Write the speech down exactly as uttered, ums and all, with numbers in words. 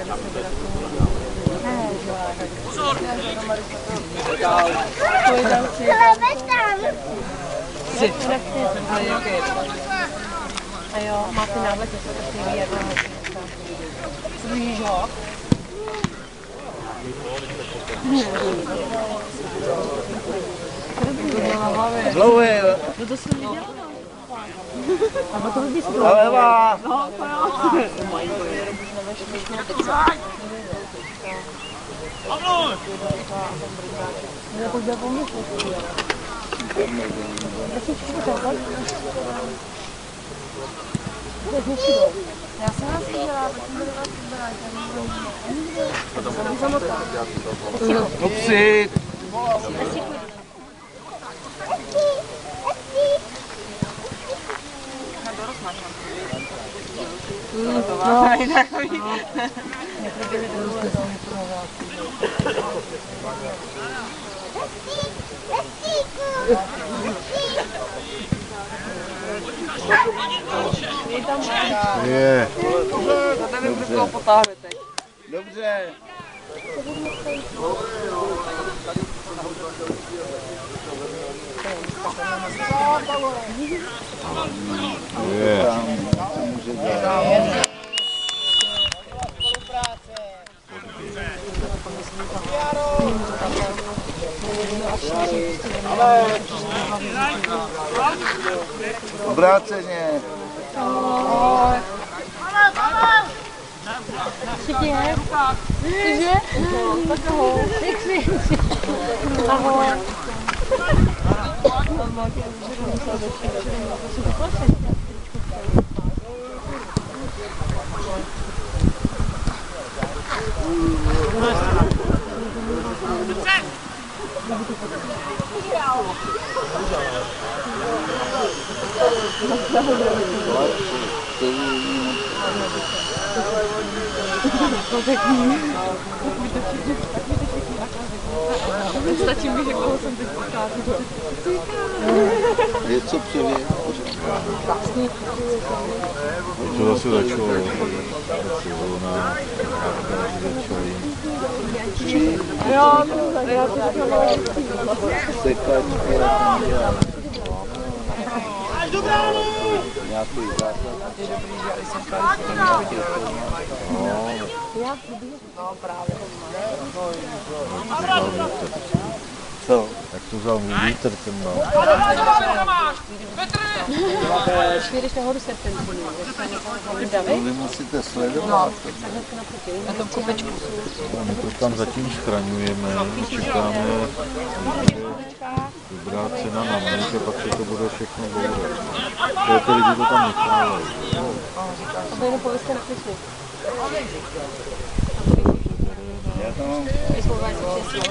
A jo, má ty návleky, jsou to stejný jedna. Co vidíš ho? Dlouhý, jo? No to jsem viděla. A to by bys to. Ale má. No, to jo. Já to dělám pomysl. Já jsem vás viděla, protože byli vás vybrát. Kopřit. No, to má takový. Je. To nevím, kdo toho potáhne teď. Dobře. Je. Může dělat. Obráceně. Všichni je? Cože? Tak ahoj. Jak jsi? Ahoj. Stačí mi, že koho jsem teď pocházela. Je co přijde? To zase začalo. Sezóna, začali. Jo, to já to začala. Sekačky, já jsem dělal. Nějaký základ. Je dobrý, že ali jsem tady s tím No. Já? No právě. Co? Jak to vzal můj vítr ten má? Šli nahoru serpentinu. Vy musíte sledovat. No, na tom kopečku. My to tam zatím schraňujeme, čekáme, dobrá cena na mlék a pak se to bude všechno bourat. To ty lidi to tam nechávají. A to jenom povězte na kličku. Já to mám.